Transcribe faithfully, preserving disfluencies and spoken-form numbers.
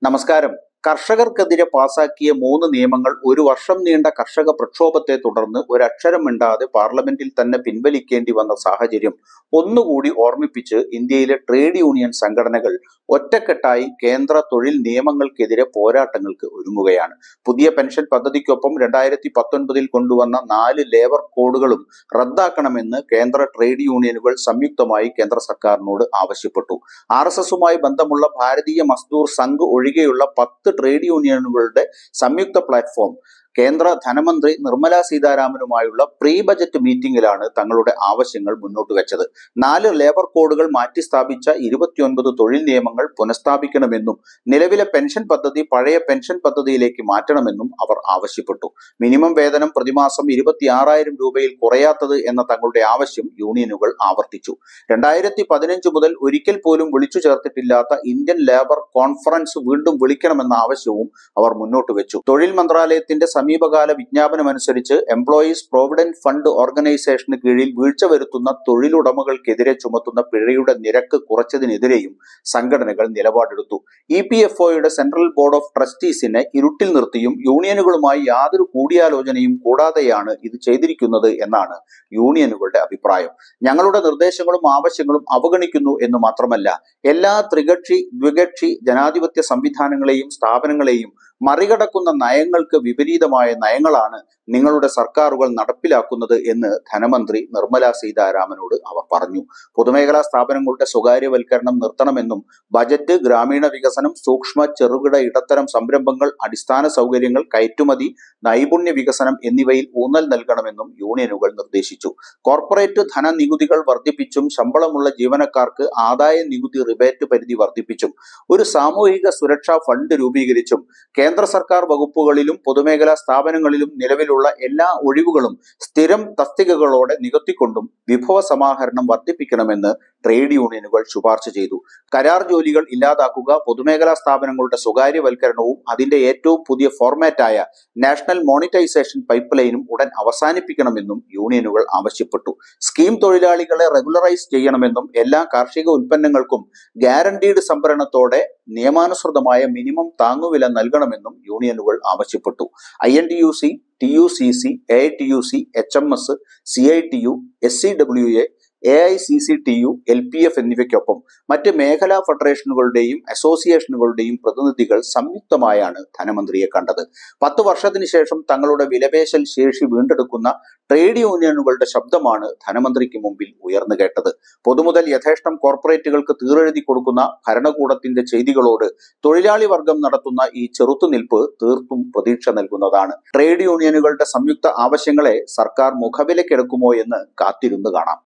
നമസ്കാരം. കർഷകർക്കെതിരെ പാസാക്കിയ മൂന്ന് നിയമങ്ങൾ ഒരു വർഷം നീണ്ട കർഷക പ്രക്ഷോഭത്തെ തുടർന്ന് ഒരക്ഷരം മിണ്ടാതെ പാർലമെന്റിൽ തന്നെ പിൻവലിക്കേണ്ടി വന്ന സാഹചര്യം ഒന്നുകൂടി ഓർമ്മിപ്പിച്ച് ഇന്ത്യയിലെ ട്രേഡ് യൂണിയൻ സംഘടനകൾ ഒറ്റക്കെട്ടായി കേന്ദ്ര തൊഴിൽ നിയമങ്ങൾക്കെതിരെ പോരാട്ടങ്ങൾക്ക് ഒരുങ്ങുകയാണ്. പുതിയ പെൻഷൻ പദ്ധതിക്കൊപ്പം രണ്ടായിരത്തി പത്തൊൻപതിൽ കൊണ്ടുവന്ന നാല് ലേബർ കോഡുകളും റദ്ദാക്കണമെന്ന് കേന്ദ്ര ട്രേഡ് യൂണിയനുകൾ സംയുക്തമായി കേന്ദ്ര സർക്കാരിനോട് ആവശ്യപ്പെട്ടു. ആർ എസ് എസുമായി ബന്ധമുള്ള ഭാരതീയ മസ്ദൂർ സംഘ് ഒഴികെയുള്ള പത്ത് ട്രേഡ് യൂണിയനുകളുടെ സംയുക്ത പ്ലാറ്റ്ഫോം കേന്ദ്ര ധനമന്ത്രി നിർമ്മല സീതാരാമനുമായുള്ള പ്രീ ബജറ്റ് മീറ്റിംഗിലാണ് തങ്ങളുടെ ആവശ്യങ്ങൾ മുന്നോട്ട് വെച്ചത്. നാല് ലേബർ കോഡുകൾ മാറ്റിസ്ഥാപിച്ച ഇരുപത്തിയൊൻപത് തൊഴിൽ നിയമങ്ങൾ പുനഃസ്ഥാപിക്കണമെന്നും നിലവിലെ പെൻഷൻ പദ്ധതി പഴയ പെൻഷൻ പദ്ധതിയിലേക്ക് മാറ്റണമെന്നും അവർ ആവശ്യപ്പെട്ടു. മിനിമം വേതനം പ്രതിമാസം ഇരുപത്തി ആറായിരം രൂപയിൽ കുറയാത്തത് എന്ന തങ്ങളുടെ ആവശ്യം യൂണിയനുകൾ ആവർത്തിച്ചു. രണ്ടായിരത്തി പതിനഞ്ച് മുതൽ ഒരിക്കൽ പോലും വിളിച്ചു ചേർത്തിട്ടില്ലാത്ത ഇന്ത്യൻ ലേബർ കോൺഫറൻസ് വീണ്ടും വിളിക്കണമെന്ന ആവശ്യവും അവർ മുന്നോട്ട് വെച്ചു. തൊഴിൽ മന്ത്രാലയത്തിന്റെ സമീപകാല വിജ്ഞാപനമനുസരിച്ച് എംപ്ലോയീസ് പ്രോവിഡന്റ് ഫണ്ട് ഓർഗനൈസേഷന് കീഴിൽ വീഴ്ച വരുത്തുന്ന തൊഴിലുടമകൾക്കെതിരെ ചുമത്തുന്ന പിഴയുടെ നിരക്ക് കുറച്ചതിനെതിരെയും സംഘടനകൾ നിലപാടെടുത്തു. ഇ പി എഫ് ഒയുടെ സെൻട്രൽ ബോർഡ് ഓഫ് ട്രസ്റ്റീസിനെ ഇരുട്ടിൽ നിർത്തിയും യൂണിയനുകളുമായി യാതൊരു കൂടിയാലോചനയും കൂടാതെയാണ് ഇത് ചെയ്തിരിക്കുന്നത് എന്നാണ് യൂണിയനുകളുടെ അഭിപ്രായം. ഞങ്ങളുടെ നിർദ്ദേശങ്ങളും ആവശ്യങ്ങളും അവഗണിക്കുന്നു എന്ന് മാത്രമല്ല, എല്ലാ ത്രികക്ഷി ദ്വികക്ഷി ജനാധിപത്യ സംവിധാനങ്ങളെയും സ്ഥാപനങ്ങളെയും മറികടക്കുന്ന നയങ്ങൾക്ക് വിപരീതമായ നയങ്ങളാണ് നിങ്ങളുടെ സർക്കാരുകൾ നടപ്പിലാക്കുന്നത് എന്ന് ധനമന്ത്രി നിർമ്മല സീതാരാമനോട് അവർ പറഞ്ഞു. പൊതുമേഖലാ സ്ഥാപനങ്ങളുടെ സ്വകാര്യവൽക്കരണം നിർത്തണമെന്നും ബജറ്റ്, ഗ്രാമീണ വികസനം, സൂക്ഷ്മ ചെറുകിട ഇടത്തരം സംരംഭങ്ങൾ, അടിസ്ഥാന സൗകര്യങ്ങൾ, കയറ്റുമതി, നൈപുണ്യ വികസനം എന്നിവയിൽ ഊന്നൽ നൽകണമെന്നും യൂണിയനുകൾ നിർദ്ദേശിച്ചു. കോർപ്പറേറ്റ് ധനനികുതികൾ വർദ്ധിപ്പിച്ചും ശമ്പളമുള്ള ജീവനക്കാർക്ക് ആദായ നികുതി റിബേറ്റ് പരിധി വർദ്ധിപ്പിച്ചും ഒരു സാമൂഹിക സുരക്ഷാ ഫണ്ട് രൂപീകരിച്ചും കേന്ദ്ര സർക്കാർ വകുപ്പുകളിലും പൊതുമേഖലാ സ്ഥാപനങ്ങളിലും നിലവിലുള്ള എല്ലാ ഒഴിവുകളും സ്ഥിരം തസ്തികകളോടെ നികത്തിക്കൊണ്ടും വിഭവ സമാഹരണം വർദ്ധിപ്പിക്കണമെന്ന് ട്രേഡ് യൂണിയനുകൾ ശുപാർശ ചെയ്തു. കരാർ ജോലികൾ ഇല്ലാതാക്കുക, പൊതുമേഖലാ സ്ഥാപനങ്ങളുടെ സ്വകാര്യവൽക്കരണവും അതിന്റെ ഏറ്റവും പുതിയ ഫോർമാറ്റായ നാഷണൽ മോണിറ്റൈസേഷൻ പൈപ്പ് ലൈനും ഉടൻ അവസാനിപ്പിക്കണമെന്നും യൂണിയനുകൾ ആവശ്യപ്പെട്ടു. സ്കീം തൊഴിലാളികളെ റെഗുലറൈസ് ചെയ്യണമെന്നും എല്ലാ കാർഷിക ഉൽപ്പന്നങ്ങൾക്കും ഗ്യാരണ്ടീഡ് സംഭരണത്തോടെ നിയമാനുസൃതമായ മിനിമം താങ്ങുവില നൽകണമെന്നും യൂണിയനുകൾ ആവശ്യപ്പെട്ടു. I N T U C, T U C C, A I T U C, H M S, C I T U, S C W A, A I C C T U, L P F എന്നിവയ്ക്കൊപ്പം മറ്റ് മേഖലാ ഫെഡറേഷനുകളുടെയും അസോസിയേഷനുകളുടെയും പ്രതിനിധികൾ സംയുക്തമായാണ് ധനമന്ത്രിയെ കണ്ടത്. പത്ത് വർഷത്തിന് ശേഷം തങ്ങളുടെ വിലപേശൽ ശേഷി വീണ്ടെടുക്കുന്ന ട്രേഡ് യൂണിയനുകളുടെ ശബ്ദമാണ് ധനമന്ത്രിക്ക് മുമ്പിൽ ഉയർന്നു കേട്ടത്. പൊതുമുതൽ യഥേഷ്ടം കോർപ്പറേറ്റുകൾക്ക് തീറെഴുതി കൊടുക്കുന്ന ഭരണകൂടത്തിന്റെ ചെയ്തികളോട് തൊഴിലാളി വർഗം നടത്തുന്ന ഈ ചെറുത്തുനിൽപ്പ് തീർത്തും പ്രതീക്ഷ നൽകുന്നതാണ്. ട്രേഡ് യൂണിയനുകളുടെ സംയുക്ത ആവശ്യങ്ങളെ സർക്കാർ മുഖവിലക്കെടുക്കുമോ എന്ന് കാത്തിരുന്ന് കാണാം.